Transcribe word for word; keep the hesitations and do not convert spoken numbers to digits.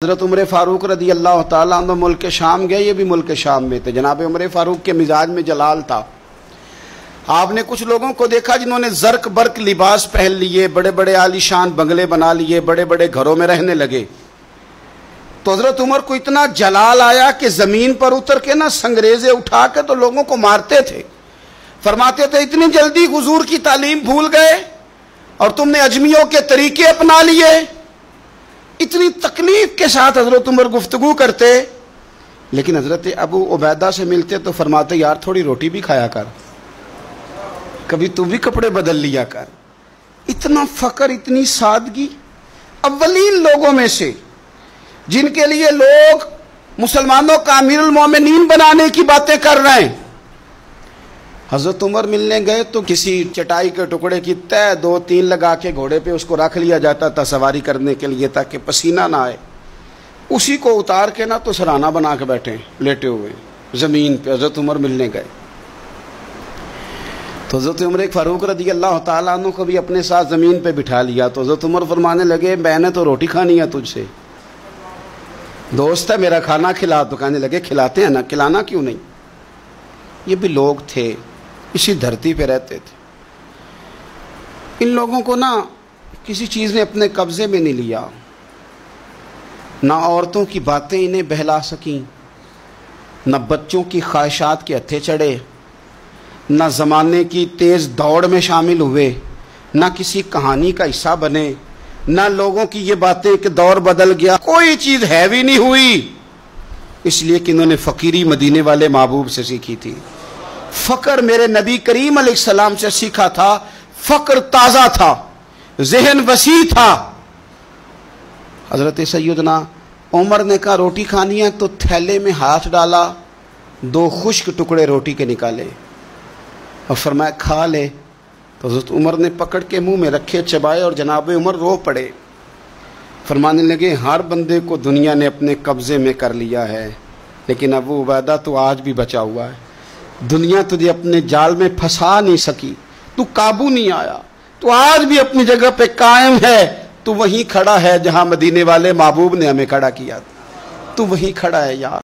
حضرت عمر فاروق رضی اللہ تعالیٰ عنہ ملک شام گئے، یہ بھی ملک شام میں تھے۔ جناب عمر فاروق کے مزاج میں جلال تھا۔ آپ نے کچھ لوگوں کو دیکھا جنہوں نے زرق برق لباس پہن لیے، بڑے بڑے عالی شان بنگلے بنا لیے، بڑے بڑے گھروں میں رہنے لگے۔ تو حضرت عمر کو اتنا جلال آیا کہ زمین پر اتر کے نا سنگریزے اٹھا کے تو لوگوں کو مارتے تھے۔ فرماتے تھے اتنی جلدی حضور کی تعلیم بھول گئے اور تم نے اجمیوں کے طریقے اپنا لیے۔ اتنی تکلیف کے ساتھ حضرت عمر گفتگو کرتے، لیکن حضرت ابو عبیدہ سے ملتے تو فرماتے یار تھوڑی روٹی بھی کھایا کر، کبھی تو بھی کپڑے بدل لیا کر۔ اتنا فقر، اتنی سادگی۔ اولین لوگوں میں سے جن کے لیے لوگ مسلمانوں کا امیر المومنین بنانے کی باتیں کر رہے ہیں، حضرت عمر ملنے گئے تو کسی چٹائی کے ٹکڑے کی تہ دو تین لگا کے گھوڑے پہ اس کو رکھ لیا جاتا تھا سواری کرنے کے لیے تاکہ پسینہ نہ آئے۔ اسی کو اتار کے نا تو سرانہ بنا کے بیٹھے لیٹے ہوئے زمین پہ۔ حضرت عمر ملنے گئے تو حضرت عمر فاروق رضی اللہ تعالیٰ عنہ کو بھی اپنے ساتھ زمین پہ بٹھا لیا۔ تو حضرت عمر فرمانے لگے میں نے تو روٹی کھانی ہے تجھ سے، دوست ہے میرا، کھانا کھلا۔ تو کہنے لگے کھلاتے ہیں نا، کھلانا کیوں نہیں۔ یہ بھی لوگ تھے، اسی دھرتی پہ رہتے تھے۔ ان لوگوں کو نا کسی چیز نے اپنے قبضے میں نہیں لیا، نہ عورتوں کی باتیں انہیں بہلا سکیں، نہ بچوں کی خواہشات کے ہتھے چڑھے، نہ زمانے کی تیز دوڑ میں شامل ہوئے، نہ کسی کہانی کا حصہ بنے، نہ لوگوں کی یہ باتیں کہ دور بدل گیا، کوئی چیز ہیوی نہیں ہوئی، اس لیے کہ انہوں نے فقیری مدینے والے محبوب سے سیکھی تھی۔ فقر میرے نبی کریم علیہ السلام سے سیکھا تھا۔ فقر تازہ تھا، ذہن وسیع تھا۔ حضرت سیدنا عمر نے کہا روٹی کھانی ہے تو تھیلے میں ہاتھ ڈالا، دو خشک ٹکڑے روٹی کے نکالے اور فرمایا کھا لے۔ تو حضرت عمر نے پکڑ کے منہ میں رکھے، چبائے اور جناب عمر رو پڑے۔ فرمانے لگے ہر بندے کو دنیا نے اپنے قبضے میں کر لیا ہے، لیکن ابو عبیدہ تو آج بھی بچا ہوا ہے۔ دنیا تجھے اپنے جال میں پھنسا نہیں سکی، تو قابو نہیں آیا، تو آج بھی اپنی جگہ پہ قائم ہے۔ تو وہیں کھڑا ہے جہاں مدینے والے محبوب نے ہمیں کھڑا کیا، تو وہیں کھڑا ہے یار۔